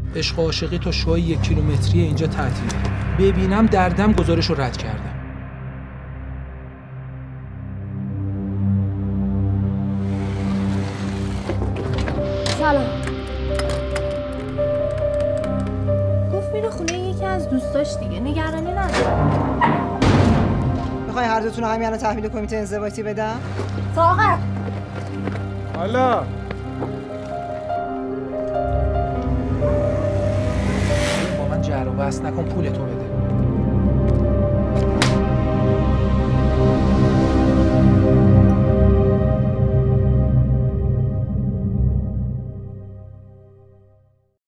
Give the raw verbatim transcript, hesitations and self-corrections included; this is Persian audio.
عشق و عاشقی تا شوهای یک کیلومتری اینجا تعطیله. ببینم دردم گزارش رو رد کردم. سلام. گفت میره خونه یکی از دوستاش دیگه، نگرانی نداره. میخوای هر دوتون رو همین الان تحویل کمیته انضباطی بدم؟ ساغر حالا با من جر و بحث نکن، پولتو بده.